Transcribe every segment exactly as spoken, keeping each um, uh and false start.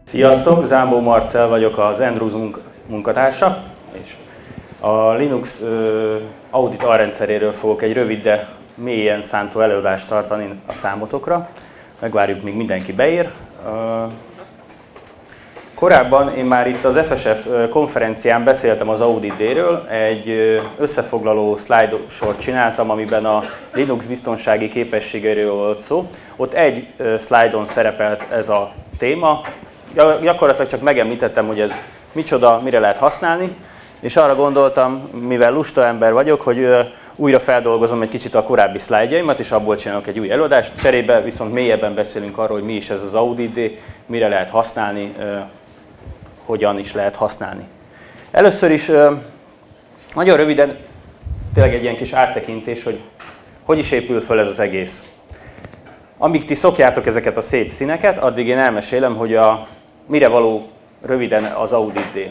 Sziasztok, Zámbó Marcell vagyok, az Andrews munkatársa, és a Linux uh, audit alrendszeréről fogok egy rövid, de mélyen szántó előadást tartani a számotokra. Megvárjuk, míg mindenki beér. Uh, korábban én már itt az ef es ef konferencián beszéltem az Audit Day-ről, egy összefoglaló slide sort csináltam, amiben a Linux biztonsági képességeiről volt szó. Ott egy slide-on szerepelt ez a téma. Gyakorlatilag csak megemlítettem, hogy ez micsoda, mire lehet használni, és arra gondoltam, mivel lusta ember vagyok, hogy újra feldolgozom egy kicsit a korábbi szlájdjaimat, és abból csinálok egy új előadást. Cserébe viszont mélyebben beszélünk arról, hogy mi is ez az Audit Day, mire lehet használni, hogyan is lehet használni. Először is nagyon röviden, tényleg egy ilyen kis áttekintés, hogy hogy is épül föl ez az egész. Amíg ti szokjátok ezeket a szép színeket, addig én elmesélem, hogy a, mire való röviden az Audit Day.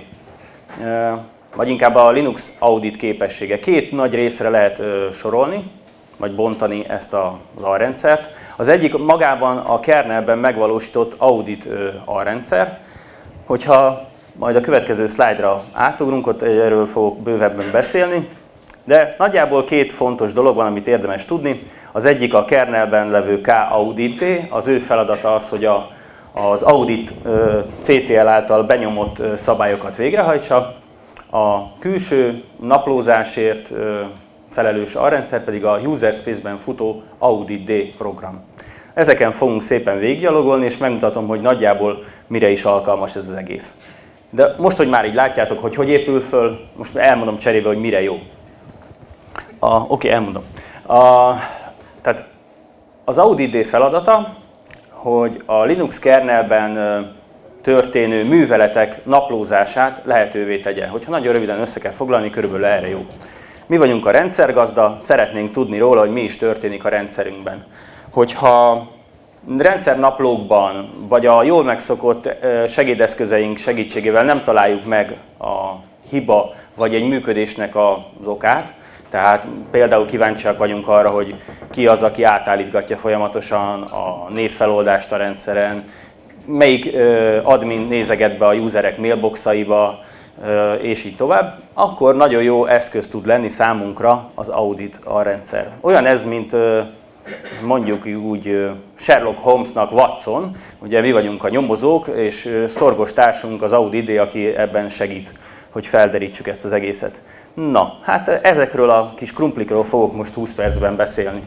Vagy inkább a Linux audit képessége. Két nagy részre lehet sorolni, vagy bontani ezt az alrendszert. Az egyik magában a kernelben megvalósított audit alrendszer. Hogyha majd a következő szlájdra átugrunk, ott erről fogok bővebben beszélni. De nagyjából két fontos dolog van, amit érdemes tudni. Az egyik a kernelben levő K-Audit Day, az ő feladata az, hogy a, az audit cé té el által benyomott szabályokat végrehajtsa. A külső naplózásért felelős alrendszer pedig a User Space-ben futó Audit Day program. Ezeken fogunk szépen végiggyalogolni, és megmutatom, hogy nagyjából mire is alkalmas ez az egész. De most, hogy már így látjátok, hogy hogy épül föl, most elmondom cserébe, hogy mire jó. Oké, okay, elmondom. A, tehát az Audit Day feladata, hogy a Linux kernelben történő műveletek naplózását lehetővé tegye. Hogyha nagyon röviden össze kell foglalni, körülbelül erre jó. Mi vagyunk a rendszergazda, szeretnénk tudni róla, hogy mi is történik a rendszerünkben. Hogyha rendszernaplókban, vagy a jól megszokott segédeszközeink segítségével nem találjuk meg a hiba, vagy egy működésnek az okát, tehát például kíváncsiak vagyunk arra, hogy ki az, aki átállítgatja folyamatosan a névfeloldást a rendszeren, melyik admin nézeget be a userek mailboxaiba, és így tovább, akkor nagyon jó eszköz tud lenni számunkra az audit alrendszer. Olyan ez, mint mondjuk úgy Sherlock Holmesnak Watson, ugye mi vagyunk a nyomozók, és szorgos társunk az Audit Day, aki ebben segít, hogy felderítsük ezt az egészet. Na, hát ezekről a kis krumplikról fogok most húsz percben beszélni.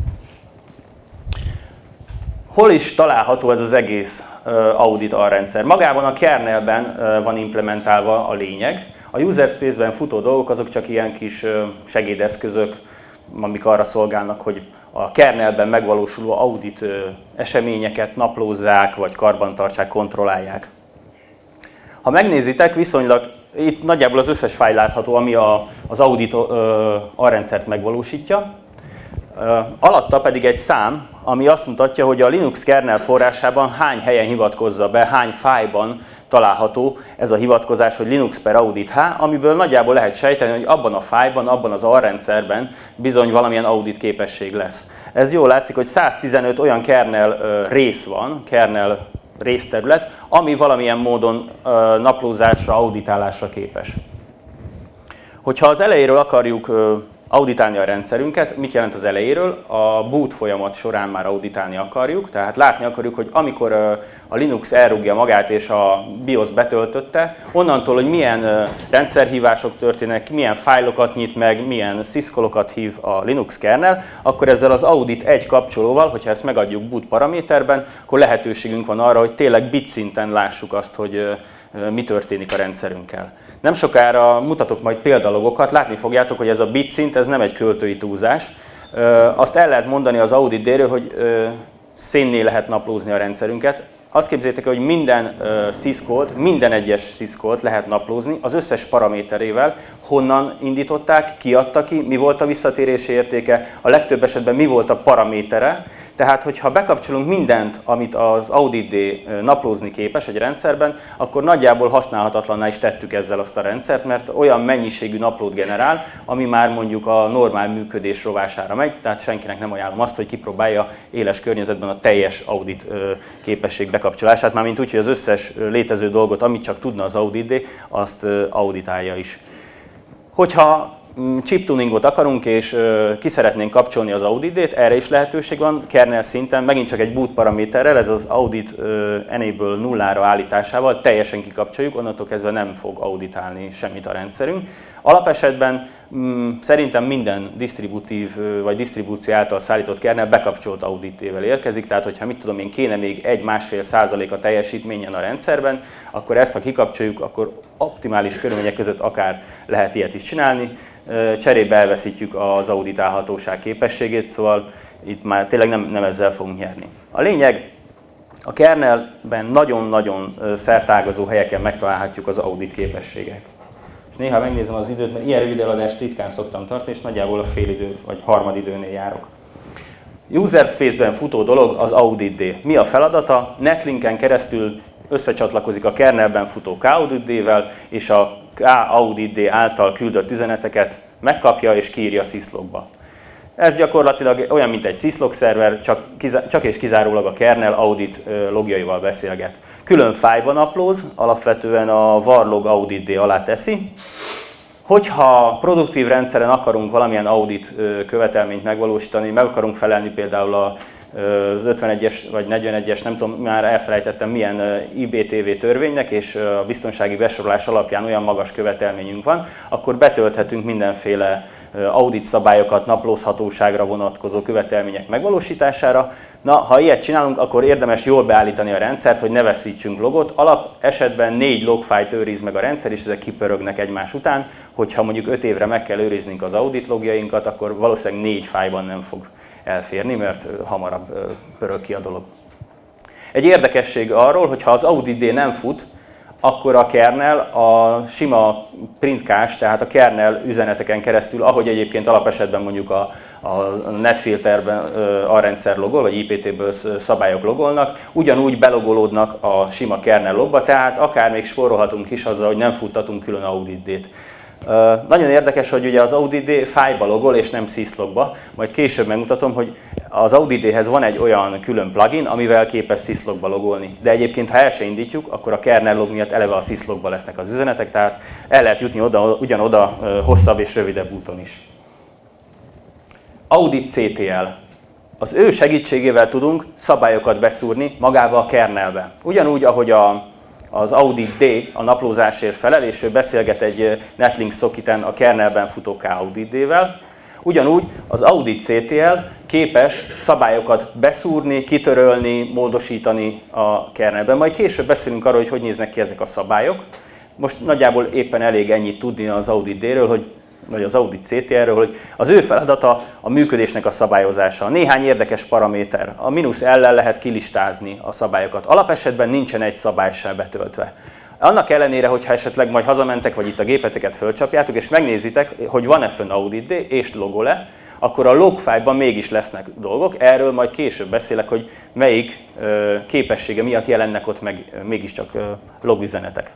Hol is található ez az egész audit alrendszer? Magában a kernelben van implementálva a lényeg. A User Space-ben futó dolgok azok csak ilyen kis segédeszközök, amik arra szolgálnak, hogy a kernelben megvalósuló audit eseményeket naplózzák, vagy karbantartsák, kontrollálják. Ha megnézitek, viszonylag itt nagyjából az összes fájl látható, ami a, az audit alrendszert megvalósítja. Alatta pedig egy szám, ami azt mutatja, hogy a Linux kernel forrásában hány helyen hivatkozza be, hány fájlban található ez a hivatkozás, hogy Linux per audit H, amiből nagyjából lehet sejteni, hogy abban a fájlban, abban az alrendszerben bizony valamilyen audit képesség lesz. Ez jól látszik, hogy száztizenöt olyan kernel rész van, kernel részterület, ami valamilyen módon naplózásra, auditálásra képes. Hogyha az elejéről akarjuk auditálni a rendszerünket, mit jelent az elejéről? A boot folyamat során már auditálni akarjuk, tehát látni akarjuk, hogy amikor a Linux elrúgja magát és a BIOS betöltötte, onnantól, hogy milyen rendszerhívások történnek, milyen fájlokat nyit meg, milyen syscallokat hív a Linux kernel, akkor ezzel az audit egy kapcsolóval, hogyha ezt megadjuk boot paraméterben, akkor lehetőségünk van arra, hogy tényleg bit szinten lássuk azt, hogy mi történik a rendszerünkkel. Nem sokára mutatok majd példalogokat, látni fogjátok, hogy ez a bit szint, ez nem egy költői túlzás. Azt el lehet mondani az Audit Day-ről, hogy szénné lehet naplózni a rendszerünket. Azt képzeljétek, hogy minden syscallt, minden egyes syscallt lehet naplózni az összes paraméterével, honnan indították, ki adta ki, mi volt a visszatérési értéke, a legtöbb esetben mi volt a paramétere, Tehát, hogyha bekapcsolunk mindent, amit az Audit D naplózni képes egy rendszerben, akkor nagyjából használhatatlanná is tettük ezzel azt a rendszert, mert olyan mennyiségű naplót generál, ami már mondjuk a normál működés rovására megy, tehát senkinek nem ajánlom azt, hogy kipróbálja éles környezetben a teljes audit képesség bekapcsolását, mármint úgy, hogy az összes létező dolgot, amit csak tudna az Audit D, azt auditálja is. Hogyha chip tuningot akarunk, és ki szeretnénk kapcsolni az Audit D-t, erre is lehetőség van, kernel szinten, megint csak egy boot paraméterrel, ez az Audit Enable nullára állításával teljesen kikapcsoljuk, onnantól kezdve nem fog auditálni semmit a rendszerünk. Alapesetben mm, szerintem minden disztributív vagy disztribúció által szállított kernel bekapcsolt Audit D-vel érkezik, tehát hogyha mit tudom én, kéne még egy-másfél százalék a teljesítményen a rendszerben, akkor ezt ha kikapcsoljuk, akkor optimális körülmények között akár lehet ilyet is csinálni. Cserébe elveszítjük az auditálhatóság képességét, szóval itt már tényleg nem, nem ezzel fogunk nyerni. A lényeg, a kernelben nagyon-nagyon szertágazó helyeken megtalálhatjuk az audit képességet. És néha megnézem az időt, mert ilyen rövid eladást ritkán szoktam tartani, és nagyjából a fél időt vagy harmadidőnél járok. User Space-ben futó dolog az Audit D. Mi a feladata? Netlinken keresztül összecsatlakozik a kernelben futó K-Audit D-vel, és a K-Audit D által küldött üzeneteket megkapja és kiírja a syslogba. Ez gyakorlatilag olyan, mint egy syslog szerver, csak, csak és kizárólag a kernel audit logjaival beszélget. Külön fájlban naplóz, alapvetően a varlog Audit D alá teszi. Hogyha produktív rendszeren akarunk valamilyen audit követelményt megvalósítani, meg akarunk felelni például a az ötvenegyes vagy negyvenegyes, nem tudom, már elfelejtettem milyen I B T V törvénynek, és a biztonsági besorolás alapján olyan magas követelményünk van, akkor betölthetünk mindenféle audit szabályokat, naplózhatóságra vonatkozó követelmények megvalósítására. Na, ha ilyet csinálunk, akkor érdemes jól beállítani a rendszert, hogy ne veszítsünk logot. Alap esetben négy logfájlt őriz meg a rendszer, és ezek kipörögnek egymás után. Hogyha mondjuk öt évre meg kell őriznünk az audit logjainkat, akkor valószínűleg négy fájlban nem fog elférni, mert hamarabb pörög ki a dolog. Egy érdekesség arról, hogy ha az Audit D nem fut, akkor a kernel a sima printcache, tehát a kernel üzeneteken keresztül, ahogy egyébként alapesetben mondjuk a, a netfilterben a rendszer logol, vagy I P T-ből szabályok logolnak, ugyanúgy belogolódnak a sima kernel logba, tehát akár még spórolhatunk is azzal, hogy nem futtatunk külön Audit D-t. Uh, nagyon érdekes, hogy ugye az Audit D fájlba logol és nem syslogba, majd később megmutatom, hogy az Audit D-hez van egy olyan külön plugin, amivel képes syslogba logolni. De egyébként, ha el se indítjuk, akkor a kernel log miatt eleve a syslogba lesznek az üzenetek, tehát el lehet jutni oda, ugyanoda uh, hosszabb és rövidebb úton is. Audit C T L. Az ő segítségével tudunk szabályokat beszúrni magába a kernelbe. Ugyanúgy, ahogy a az Audit D a naplózásért felel, és ő beszélget egy Netlink socketen a kernelben futó K-Audit D-vel. Ugyanúgy az Audit C T L képes szabályokat beszúrni, kitörölni, módosítani a kernelben. Majd később beszélünk arról, hogy hogy néznek ki ezek a szabályok. Most nagyjából éppen elég ennyit tudni az Audit D-ről, hogy vagy az Audit C T L-ről, hogy az ő feladata a működésnek a szabályozása. Néhány érdekes paraméter. A mínusz L-lel lehet kilistázni a szabályokat. Alapesetben nincsen egy szabály sem betöltve. Annak ellenére, hogyha esetleg majd hazamentek, vagy itt a gépeteket fölcsapjátok, és megnézitek, hogy van-e fönn Audit D, és logol-e, akkor a logfájlban mégis lesznek dolgok. Erről majd később beszélek, hogy melyik ö, képessége miatt jelennek ott meg mégiscsak ö, logüzenetek.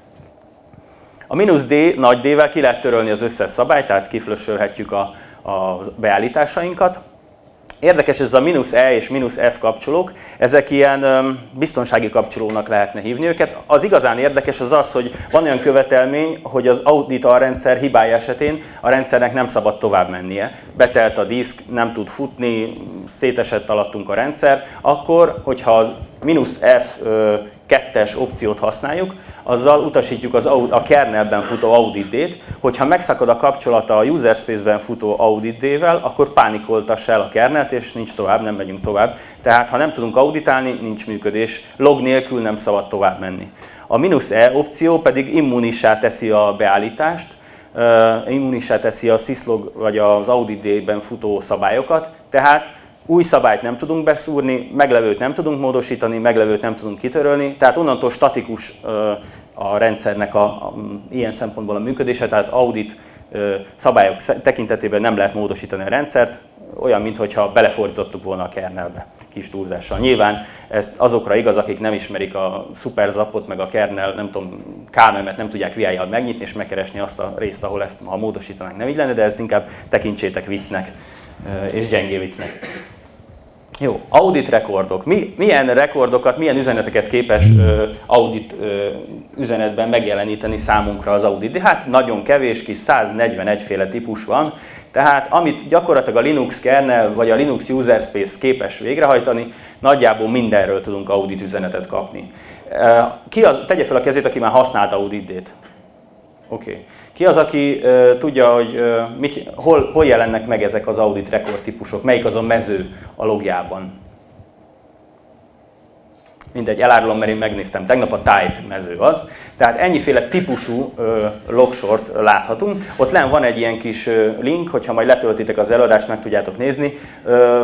A mínusz D, nagy D-vel ki lehet törölni az összes szabályt, tehát kiflösölhetjük a, a beállításainkat. Érdekes ez a mínusz E és mínusz F kapcsolók, ezek ilyen um, biztonsági kapcsolónak lehetne hívni őket. Az igazán érdekes az az, hogy van olyan követelmény, hogy az auditor rendszer hibája esetén a rendszernek nem szabad tovább mennie. Betelt a diszk, nem tud futni, szétesett alattunk a rendszer, akkor, hogyha az mínusz F kettes opciót használjuk, azzal utasítjuk az, a kernelben futó Audit D-t, hogyha megszakad a kapcsolata a User Space-ben futó Audit D-vel, akkor pánikoltassa el a kernelt, és nincs tovább, nem megyünk tovább. Tehát ha nem tudunk auditálni, nincs működés, log nélkül nem szabad tovább menni. A mínusz E opció pedig immunissá teszi a beállítást, uh, immunissá teszi a syslog vagy az Audit D-ben futó szabályokat, tehát új szabályt nem tudunk beszúrni, meglevőt nem tudunk módosítani, meglevőt nem tudunk kitörölni, tehát onnantól statikus a rendszernek a, a, ilyen szempontból a működése, tehát audit szabályok tekintetében nem lehet módosítani a rendszert, olyan, mintha belefordítottuk volna a kernelbe, kis túlzással. Nyilván ez azokra igaz, akik nem ismerik a szuperzapot, meg a kernel, nem tudom, ká em em-et nem tudják vé i-jal megnyitni és megkeresni azt a részt, ahol ezt, ha módosítanánk, nem így lenne, de ezt inkább tekintsétek viccnek és gyengé viccnek. Jó, audit rekordok. Mi, milyen rekordokat, milyen üzeneteket képes ö, audit ö, üzenetben megjeleníteni számunkra az audit? De hát nagyon kevés, kis száznegyvenegy féle típus van, tehát amit gyakorlatilag a Linux kernel vagy a Linux user space képes végrehajtani, nagyjából mindenről tudunk audit üzenetet kapni. Ki az, tegye fel a kezét, aki már használt audit-t. Oké. Okay. Ki az, aki uh, tudja, hogy uh, mit, hol, hol jelennek meg ezek az audit rekord típusok? Melyik az a mező a logjában? Mindegy, elárulom, mert én megnéztem tegnap, a type mező az. Tehát ennyiféle típusú uh, logsort láthatunk. Ott lenn van egy ilyen kis uh, link, hogyha majd letöltitek az előadást, meg tudjátok nézni. Uh,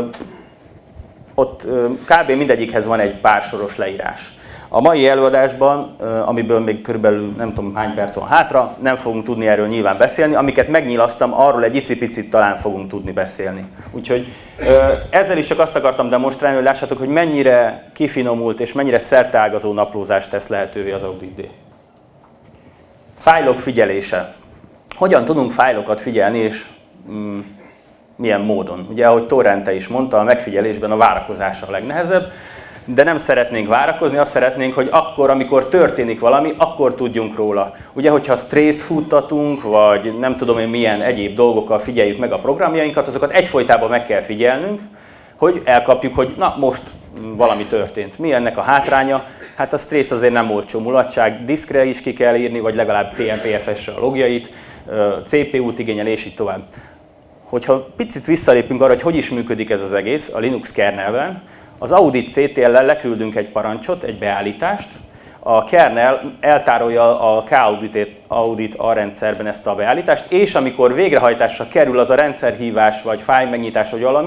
ott uh, kb. Mindegyikhez van egy pár soros leírás. A mai előadásban, amiből még körülbelül nem tudom hány perc van hátra, nem fogunk tudni erről nyilván beszélni, amiket megnyilasztam, arról egy icipicit talán fogunk tudni beszélni. Úgyhogy ezzel is csak azt akartam demonstrálni, hogy lássátok, hogy mennyire kifinomult és mennyire szerteágazó naplózást tesz lehetővé az audit-D. Fájlok figyelése. Hogyan tudunk fájlokat figyelni, és mm, milyen módon? Ugye, ahogy Torrente is mondta, a megfigyelésben a várakozás a legnehezebb. De nem szeretnénk várakozni, azt szeretnénk, hogy akkor, amikor történik valami, akkor tudjunk róla. Ugye, hogyha strészt futtatunk, vagy nem tudom én milyen egyéb dolgokkal figyeljük meg a programjainkat, azokat egyfolytában meg kell figyelnünk, hogy elkapjuk, hogy na most valami történt. Mi ennek a hátránya? Hát a stressz azért nem olcsó mulatság, diszkre is ki kell írni, vagy legalább té en pé ef es-re a logjait, cé pé út igényel, és így tovább. Hogyha picit visszalépünk arra, hogy hogy is működik ez az egész a Linux kernelben, az audit cé té el-lel leküldünk egy parancsot, egy beállítást, a kernel eltárolja a K-audit a rendszerben ezt a beállítást, és amikor végrehajtásra kerül az a rendszerhívás, vagy fájl megnyitás, vagy valami,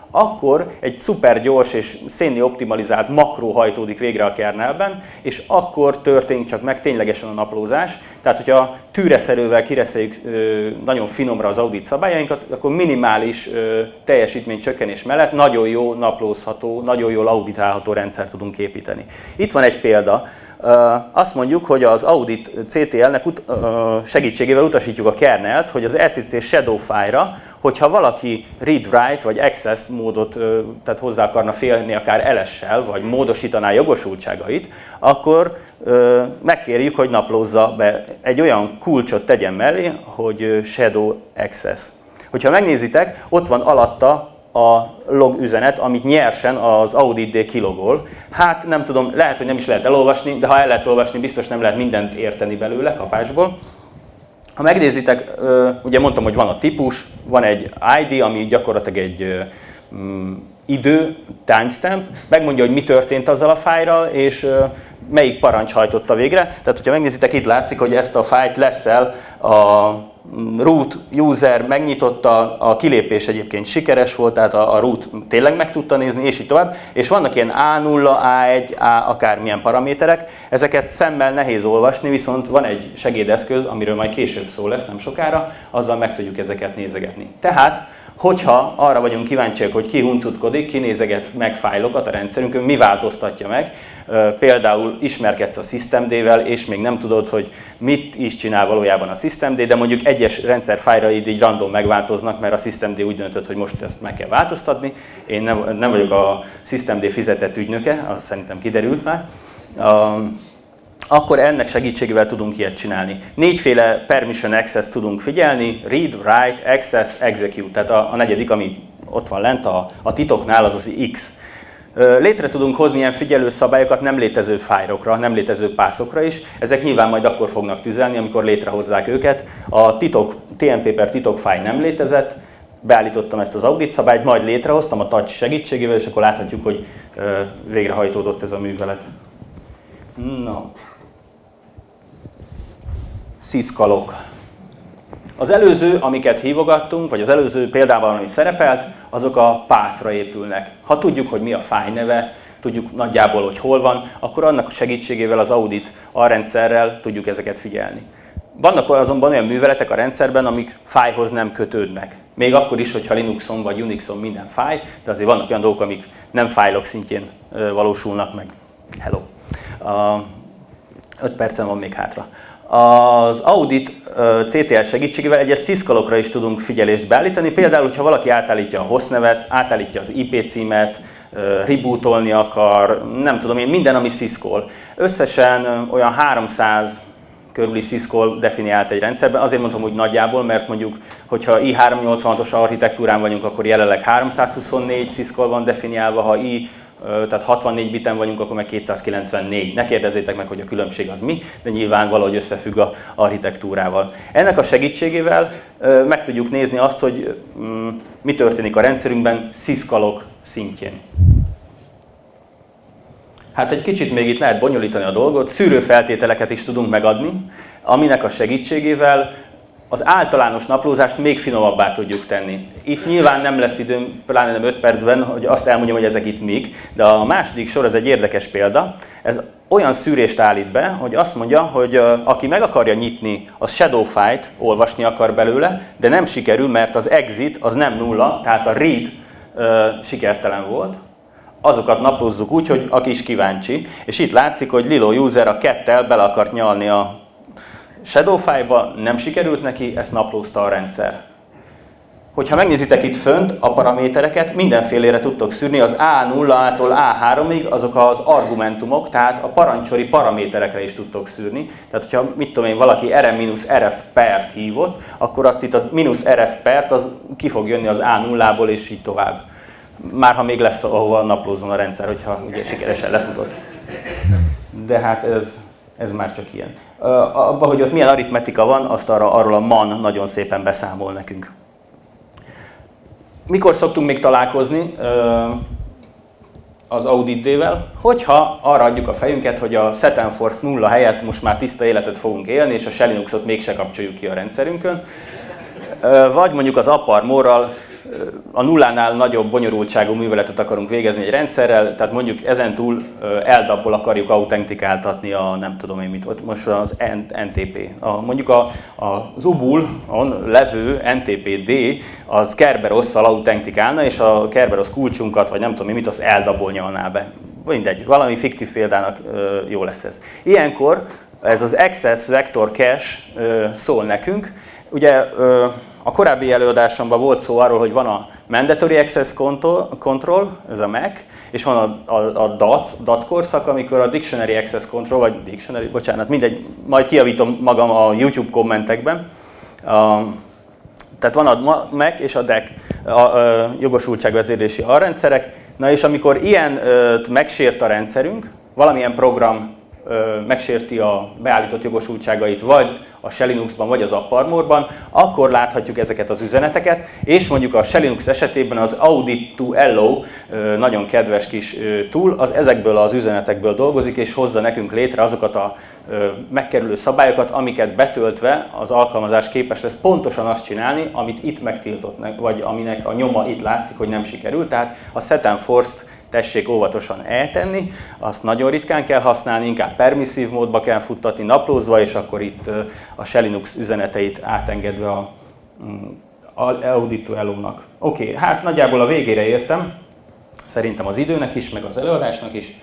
akkor egy szuper gyors és szénné optimalizált makró hajtódik végre a kernelben, és akkor történik csak meg ténylegesen a naplózás. Tehát, hogyha tűreszerővel kireszeljük nagyon finomra az audit szabályainkat, akkor minimális teljesítménycsökkenés mellett nagyon jó naplózható, nagyon jól auditálható rendszert tudunk építeni. Itt van egy példa. Azt mondjuk, hogy az audit cé té el-nek segítségével utasítjuk a kernelt, hogy az e cé cé shadow file-ra, hogyha valaki read-write vagy access módot, tehát hozzá akarna férni akár el es-sel, vagy módosítaná jogosultságait, akkor megkérjük, hogy naplózza be, egy olyan kulcsot tegyen mellé, hogy shadow access. Hogyha megnézitek, ott van alatta a log üzenet, amit nyersen az audit-D kilogol. Hát nem tudom, lehet, hogy nem is lehet elolvasni, de ha el lehet olvasni, biztos nem lehet mindent érteni belőle kapásból. Ha megnézitek, ugye mondtam, hogy van a típus, van egy i dé, ami gyakorlatilag egy um, idő, timestamp, megmondja, hogy mi történt azzal a fájlral, és melyik parancs hajtotta végre. Tehát, hogyha megnézitek, itt látszik, hogy ezt a fájlt leszel a root user megnyitotta, a kilépés egyébként sikeres volt, tehát a, a root tényleg meg tudta nézni, és így tovább. És vannak ilyen á nulla, á egy, á akármilyen paraméterek, ezeket szemmel nehéz olvasni, viszont van egy segédeszköz, amiről majd később szó lesz, nem sokára, azzal meg tudjuk ezeket nézegetni. Tehát, hogyha arra vagyunk kíváncsiak, hogy ki huncutkodik, ki nézeget meg fájlokat a rendszerünkön, mi változtatja meg, például ismerkedsz a systemd-vel, és még nem tudod, hogy mit is csinál valójában a systemd, de mondjuk egyes rendszerfájlraid így random megváltoznak, mert a systemd úgy döntött, hogy most ezt meg kell változtatni. Én nem, nem vagyok a systemd fizetett ügynöke, az szerintem kiderült már. Akkor ennek segítségével tudunk ilyet csinálni. Négyféle permission access tudunk figyelni, read, write, access, execute. Tehát a, a negyedik, ami ott van lent a, a titoknál, az az X. Létre tudunk hozni ilyen figyelőszabályokat nem létező fájlokra, nem létező pászokra is. Ezek nyilván majd akkor fognak tüzelni, amikor létrehozzák őket. A titok, té en pé per titokfájl nem létezett, beállítottam ezt az audit szabályt, majd létrehoztam a touch segítségével, és akkor láthatjuk, hogy végrehajtódott ez a művelet. No. Sziszkalok. Az előző, amiket hívogattunk, vagy az előző példában, ami szerepelt, azok a pászra épülnek. Ha tudjuk, hogy mi a fájl neve, tudjuk nagyjából, hogy hol van, akkor annak segítségével az audit alrendszerrel tudjuk ezeket figyelni. Vannak azonban olyan műveletek a rendszerben, amik fájlhoz nem kötődnek. Még akkor is, hogyha Linuxon vagy Unixon minden fájl, de azért vannak olyan dolgok, amik nem fájlok szintjén valósulnak meg. Hello. öt percen van még hátra. Az Audit cé té el segítségével egyes sziszkalokra is tudunk figyelést beállítani. Például, hogyha valaki átállítja a hostnevet, átállítja az i pé címet, rebootolni akar, nem tudom én, minden, ami sziszkol. Összesen olyan háromszáz körüli sziszkol definiált egy rendszerben. Azért mondtam úgy nagyjából, mert mondjuk, hogyha i háromszáznyolcvanhatos architektúrán vagyunk, akkor jelenleg háromszázhuszonnégy sziszkol van definiálva, ha i tehát hatvannégy biten vagyunk, akkor meg kétszázkilencvennégy. Ne kérdezzétek meg, hogy a különbség az mi, de nyilván valahogy összefügg az architektúrával. Ennek a segítségével meg tudjuk nézni azt, hogy mi történik a rendszerünkben sziszkalok szintjén. Hát egy kicsit még itt lehet bonyolítani a dolgot, szűrőfeltételeket is tudunk megadni, aminek a segítségével az általános naplózást még finomabbá tudjuk tenni. Itt nyilván nem lesz időm, pláne nem öt percben, hogy azt elmondjam, hogy ezek itt mik, de a második sor, ez egy érdekes példa. Ez olyan szűrést állít be, hogy azt mondja, hogy aki meg akarja nyitni, az shadow file-t olvasni akar belőle, de nem sikerül, mert az exit az nem nulla, tehát a read uh, sikertelen volt. Azokat naplózzuk úgy, hogy aki is kíváncsi, és itt látszik, hogy Lilo user a kettel bele akart nyalni a shadow file-ba, nem sikerült neki, ezt naplózta a rendszer. Hogyha megnézitek itt fönt a paramétereket, mindenfélére tudtok szűrni, az á nullától á háromig azok az argumentumok, tehát a parancsori paraméterekre is tudtok szűrni. Tehát, hogyha mit tudom én, valaki rm-rf pert hívott, akkor azt itt az -rf pert, az ki fog jönni az á nullából, és így tovább. Már ha még lesz, ahova naplózzon a rendszer, hogyha ugye sikeresen lefutott. De hát ez, ez már csak ilyen. Abba, hogy ott milyen aritmetika van, azt arra, arról a man nagyon szépen beszámol nekünk. Mikor szoktunk még találkozni az Audit-vel? Hogyha arra adjuk a fejünket, hogy a set and force nulla helyett most már tiszta életet fogunk élni, és a Shell Linuxot mégse kapcsoljuk ki a rendszerünkön. Vagy mondjuk az AppArmorral a nullánál nagyobb bonyolultságú műveletet akarunk végezni egy rendszerrel, tehát mondjuk ezentúl el dapból akarjuk autentikáltatni a nem tudom én mit, ott most az en té pé. A, mondjuk a, a, az Ubul-on levő en té pé dé az Kerberosszal autentikálna, és a Kerberos kulcsunkat, vagy nem tudom én mit, az el dapból nyalná be. Mindegy, valami fiktív példának jó lesz ez. Ilyenkor ez az Access Vector Cache szól nekünk. Ugye a korábbi előadásomban volt szó arról, hogy van a Mandatory Access Control, ez a Mac, és van a, a, a dac, dac korszak, amikor a Dictionary Access Control, vagy Dictionary, bocsánat, mindegy, majd kijavítom magam a YouTube kommentekben. A, tehát van a Mac és a dé e cé, a, a jogosultságvezérlési alrendszerek. Na és amikor ilyen megsért a rendszerünk, valamilyen program megsérti a beállított jogosultságait, vagy a Shell Linuxban, vagy az AppArmorban, akkor láthatjuk ezeket az üzeneteket, és mondjuk a Shell Linux esetében az Audit to Allow nagyon kedves kis tool, az ezekből az üzenetekből dolgozik, és hozza nekünk létre azokat a megkerülő szabályokat, amiket betöltve az alkalmazás képes lesz pontosan azt csinálni, amit itt megtiltott, vagy aminek a nyoma itt látszik, hogy nem sikerült. Tehát a set and force-t tessék óvatosan eltenni, azt nagyon ritkán kell használni, inkább permisszív módba kell futtatni, naplózva, és akkor itt a Shell Linux üzeneteit átengedve a, a Audit to Allow-nak. Oké, okay, hát nagyjából a végére értem, szerintem az időnek is, meg az előadásnak is.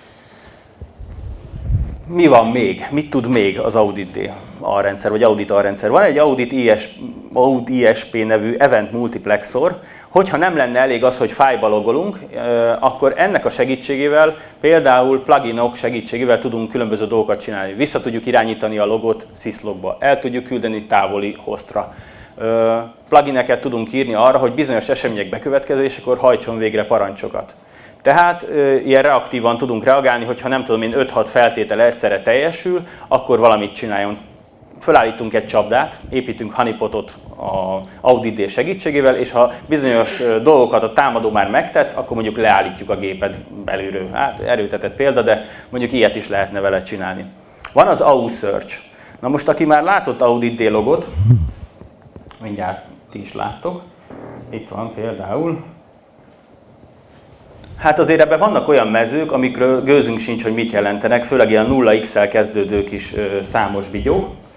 Mi van még? Mit tud még az Audit alrendszer, vagy Audit alrendszer? Van egy Audit i es pé nevű Event Multiplexor. Hogyha nem lenne elég az, hogy fájlba logolunk, akkor ennek a segítségével, például pluginok segítségével tudunk különböző dolgokat csinálni. Vissza tudjuk irányítani a logot syslogba, el tudjuk küldeni távoli hostra. Plugineket tudunk írni arra, hogy bizonyos események bekövetkezésekor hajtson végre parancsokat. Tehát ilyen reaktívan tudunk reagálni, hogyha nem tudom én öt-hat feltétel egyszerre teljesül, akkor valamit csináljon. Fölállítunk egy csapdát, építünk honeypotot az Audit segítségével, és ha bizonyos dolgokat a támadó már megtett, akkor mondjuk leállítjuk a gépet belülről. Hát erőltetett példa, de mondjuk ilyet is lehetne vele csinálni. Van az á u Search. Na most, aki már látott Audit logot, mindjárt ti is láttok, itt van például. Hát azért ebben vannak olyan mezők, amikről gőzünk sincs, hogy mit jelentenek, főleg ilyen nulla x-el kezdődő kis számos bigyók.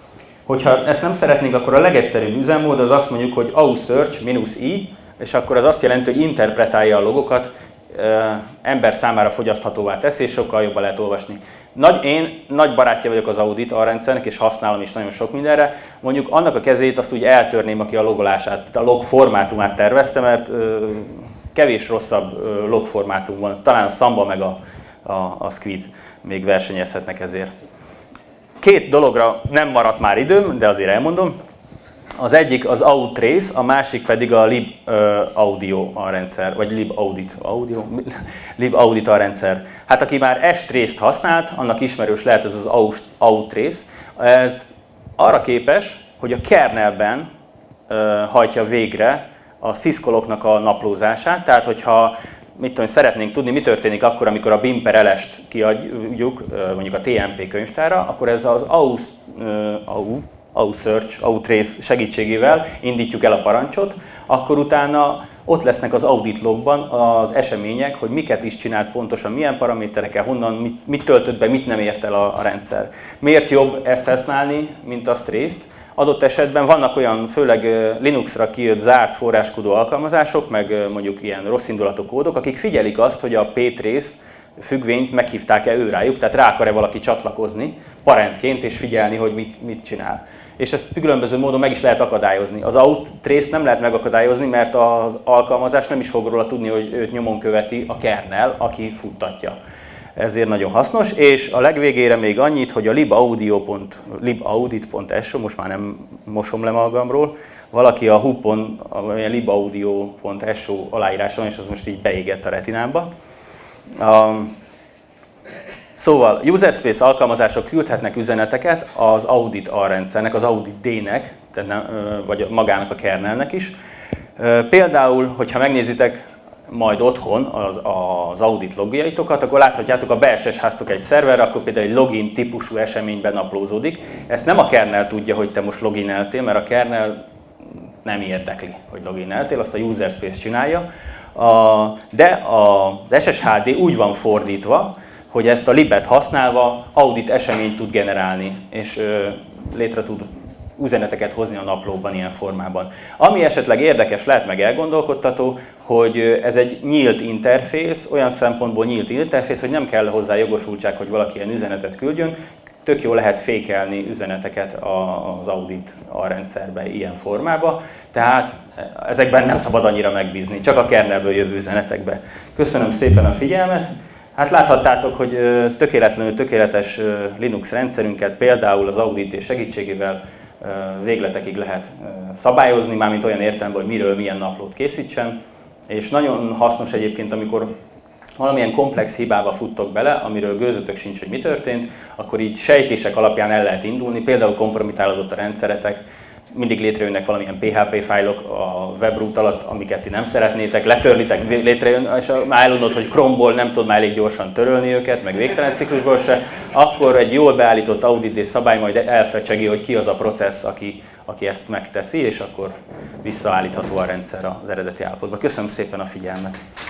Hogyha ezt nem szeretnénk, akkor a legegyszerűbb üzemmód az azt mondjuk, hogy ausearch-i, és akkor az azt jelenti, hogy interpretálja a logokat, ember számára fogyaszthatóvá teszi, és sokkal jobban lehet olvasni. Nagy, én nagy barátja vagyok az Audit alrendszernek, és használom is nagyon sok mindenre. Mondjuk annak a kezét azt úgy eltörném, aki a logolását, a log formátumát tervezte, mert ö, kevés rosszabb ö, log formátum van. Talán a Samba meg a, a, a Squid még versenyezhetnek ezért. Két dologra nem maradt már időm, de azért elmondom. Az egyik az Outtrace, a másik pedig a LibAudio alrendszer, vagy LibAudit, Audio? LibAudit alrendszer. Hát aki már strace-t használt, annak ismerős lehet ez az Outtrace. Ez arra képes, hogy a kernelben uh, hajtja végre a syscalloknak a naplózását, tehát hogyha mit tudom, szeretnénk tudni, mi történik akkor, amikor a bin per el-est kiadjuk, mondjuk a té em pé könyvtárra, akkor ez az aus, uh, ausearch, outtrace segítségével indítjuk el a parancsot, akkor utána ott lesznek az audit logban az események, hogy miket is csinált pontosan, milyen paraméterekkel, honnan, mit, mit töltött be, mit nem ért el a, a rendszer. Miért jobb ezt használni, mint a trace-t? Adott esetben vannak olyan, főleg Linuxra kijött zárt forráskodó alkalmazások, meg mondjuk ilyen rosszindulatú kódok, akik figyelik azt, hogy a ptrace függvényt meghívták-e ő rájuk, tehát rá akar-e valaki csatlakozni parentként és figyelni, hogy mit, mit csinál. És ezt különböző módon meg is lehet akadályozni. Az Outtrace nem lehet megakadályozni, mert az alkalmazás nem is fog róla tudni, hogy őt nyomon követi a kernel, aki futtatja. Ezért nagyon hasznos, és a legvégére még annyit, hogy a libaudit pont es o, most már nem mosom le magamról, valaki a hu-pon, a libaudio pont es o aláíráson, és az most így beégett a retinámba. Um, Szóval user-space alkalmazások küldhetnek üzeneteket az Audit alrendszernek, az Audit D-nek, vagy magának a kernelnek is. Például, hogyha megnézitek majd otthon az, az audit logjaitokat, akkor láthatjátok, a be es es háztok egy szerverre, akkor például egy login típusú eseményben naplózódik. Ezt nem a kernel tudja, hogy te most logineltél, mert a kernel nem érdekli, hogy logineltél, azt a user-space csinálja. De az es es há dé úgy van fordítva, hogy ezt a libet használva audit eseményt tud generálni, és ö, létre tud üzeneteket hozni a naplóban ilyen formában. Ami esetleg érdekes lehet, meg elgondolkodtató, hogy ez egy nyílt interfész, olyan szempontból nyílt interfész, hogy nem kell hozzá jogosultság, hogy valaki ilyen üzenetet küldjön, tök jól lehet fékelni üzeneteket az Audit alrendszerbe ilyen formába, tehát ezekben nem szabad annyira megbízni, csak a kernelből jövő üzenetekbe. Köszönöm szépen a figyelmet! Hát láthattátok, hogy tökéletlenül tökéletes Linux rendszerünket például az Audit segítségével végletekig lehet szabályozni, mármint olyan értelemben, hogy miről milyen naplót készítsen. És nagyon hasznos egyébként, amikor valamilyen komplex hibába futtok bele, amiről gőzötök sincs, hogy mi történt, akkor így sejtések alapján el lehet indulni, például kompromitálódott a rendszeretek, mindig létrejönnek valamilyen pé há pé fájlok a webroot alatt, amiket ti nem szeretnétek, letörlitek, létrejön, és már elundod, hogy Chrome-ból nem tud már elég gyorsan törölni őket, meg végtelen ciklusból se, akkor egy jól beállított Audit szabály majd elfecsegi, hogy ki az a processz, aki, aki ezt megteszi, és akkor visszaállítható a rendszer az eredeti állapotba. Köszönöm szépen a figyelmet!